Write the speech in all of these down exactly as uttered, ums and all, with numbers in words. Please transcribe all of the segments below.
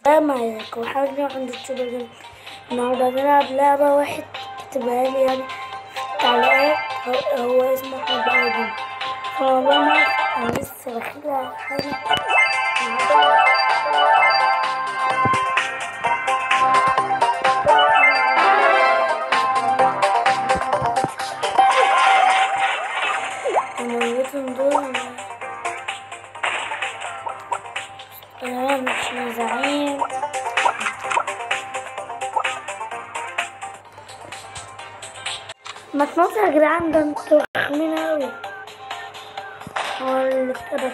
السلام عليكم. حاجة عند الشباب النهاردة هنلعب لعبة. واحد كتبها لي يعني في التعليقات، هو, هو اسمه أحمد بقى. فوالله ما أنا لسه بخيلها حاجة. أموتهم دول. أنا مش زعيم. ما تنطوا يا جدعان، ده انتوا رخمين اوي. هو اللي اتقرب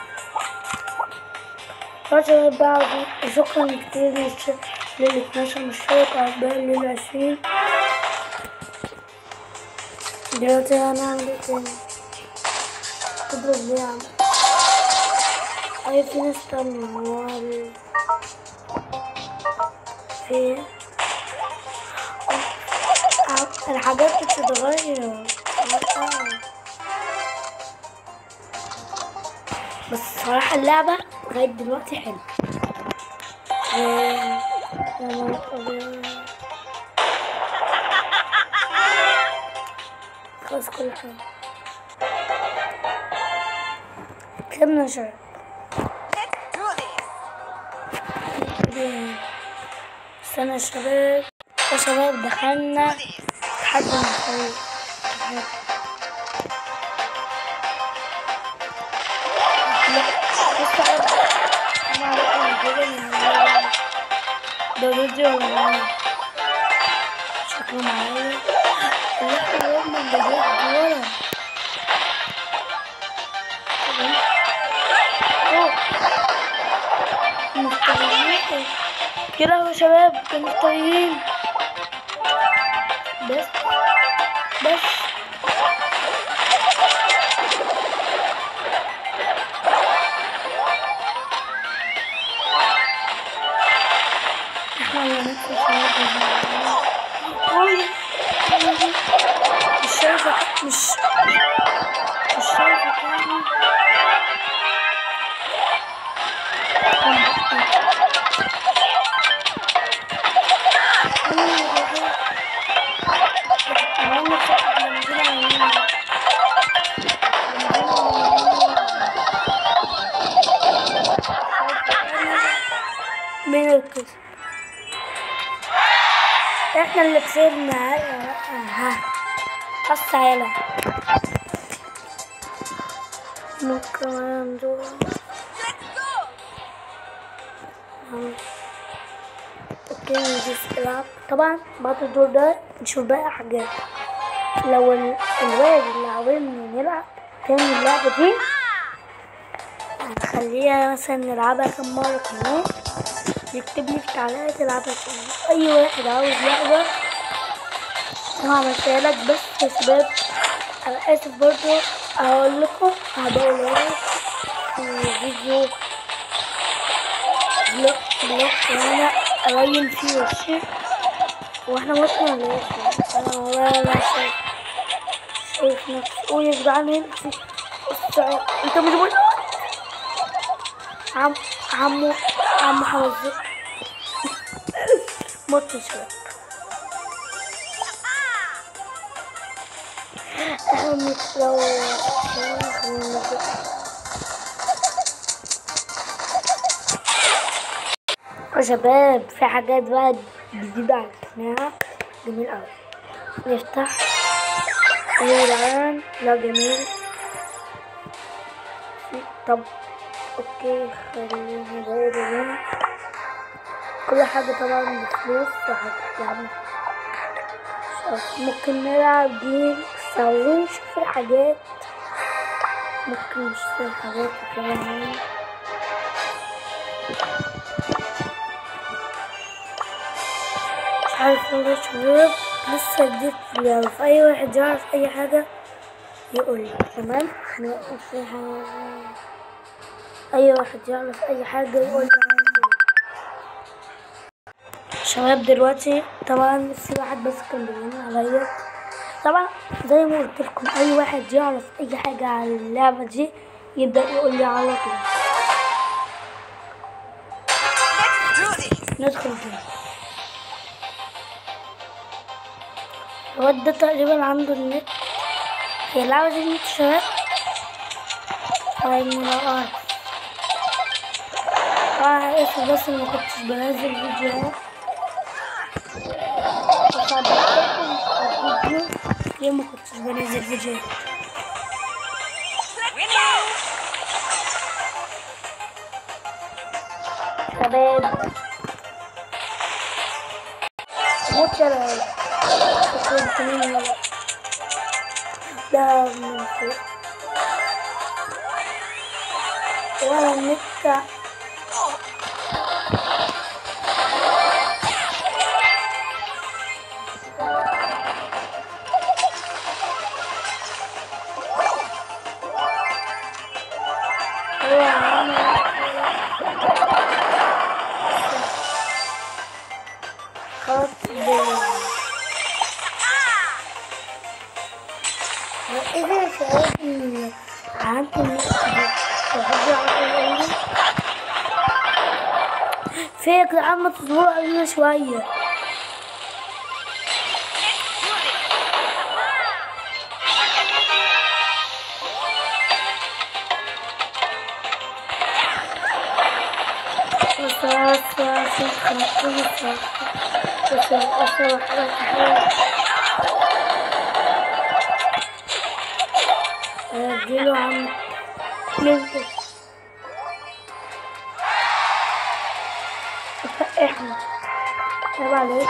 رجع بعض. شكرا كتير للي اتناشر مشترك، عقبال للعشرين. دلوقتي هنعمل ايه تاني؟ تضرب ليه يا عم؟ اي في ناس تانية. هو في الحاجات بتتغير بس الصراحة اللعبة لغاية دلوقتي حلوة. خلاص كل حاجة كملنا شرب. استنى يا شباب يا شباب، دخلنا لحد ما نخلص. ده فيديو ولا معايا؟ شكله معايا. اللحظة يوم اللي جاي ورا مفتريين كده يا شباب، مفتريين. بس بس احنا اللي ندخل مش شايفة مش مش شايفة تاني. مين الكسب؟ احنا اللي كسبنا. ها بس عيلة ممكن ندور. اوكي نجيب العب. طبعا بعد الدور ده نشوف باقي حاجات. لو الواد اللي عاوزنا نلعب تاني اللعبة دي هنخليها مثلا نلعبها كم مرة كمان، يكتب لي في التعليقات العبها تاني. أي واحد عاوز لعبة أنا عملتها لك. بس يا شباب أنا آسف برضه، هقول لكم هبقول لكم في فيديو بلوك بلوك وأنا أبين فيه وشي. واحنا مطلع ولا ايه؟ انا والله لا شايف شايف نفسي. قول يا جدعان انت انت مش بقول عم عمو عمو حوزي موت يا شباب. احنا لو يا شباب في حاجات بقى جديدة عرفناها جميل اوي. نفتح الان. لا جميل. طب اوكي خلينا نغير كل حاجة طبعا بفلوس وحاجة. ممكن نلعب جيم بس عاوزين نشوف الحاجات. ممكن نشوف الحاجات كمان. مش عارف والله يا شباب، لسه جديد في اللعبة. فأي واحد يعرف أي حاجة يقولي. تمام هنوقف فيها. أي واحد يعرف أي حاجة يقولي. شباب دلوقتي طبعا في واحد بس كان بيقول عليا. طبعا زي ما قلت لكم أي واحد يعرف أي حاجة على اللعبة دي يبدأ يقولي على طول. ندخل جيم. الواد ده تقريبا عنده النت. هي اللعبة دي نت شباب؟ طيب لو اعرف اه اسف بس ما كنتش بنزل فيديوهات. الفيديو ليه ما كنتش بنزل فيديوهات؟ شباب موت شباب كنت مين ده من فوق ولا النت. إذا شايفني عندي فيك لعمة تزور علينا شوية. بس بس بس خمسين بس بس أصلا حاجة اديله عم ننزل احنا عيب عليك.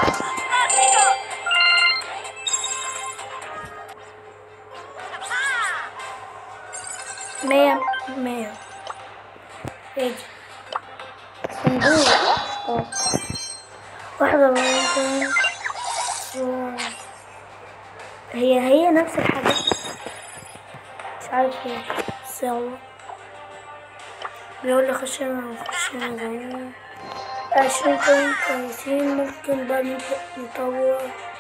مية مية ايه صندوق اه واحدة ممكن هي هي نفس الحاجة مش عارف ايه بس يلا بيقول لي خشنا خشنا زي عشرين بوينت كويسين. ممكن بقى نبدأ نطور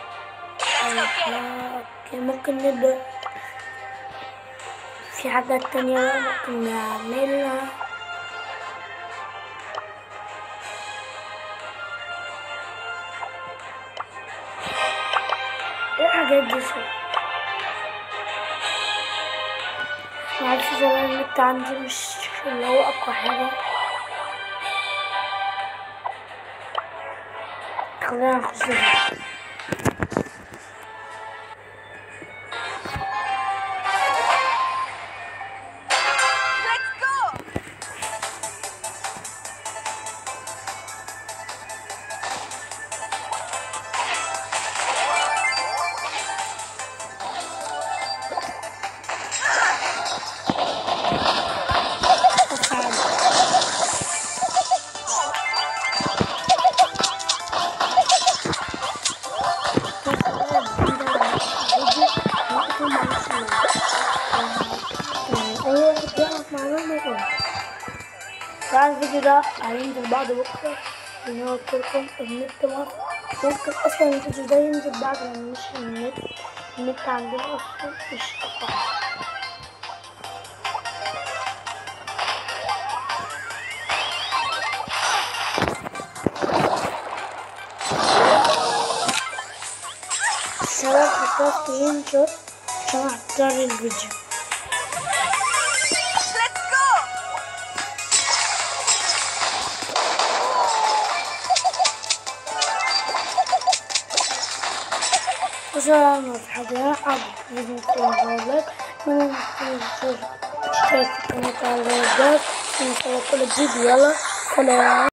اوكي ممكن نبدأ في حاجات تانية بقى ممكن نعملها. ايه الحاجات دي شو معرفش زمان النت عندي مش اللي هو اقوى حاجة. خلينا نخش فيه. طبعا الفيديو ده هينزل بعد بكرة لأن هو قلتلكم النت مصر ممكن أصلا الفيديو ده ينزل بعد ما نمشي من النت. النت عندنا أصلا مش قطع. الشباب حطها سكرين شوت عشان أحضر الفيديو. وسلام مرحبا عبد لازم تكون جوالك من اشترك في القناة على اللايكات ونصور كل جديد. يلا سلام.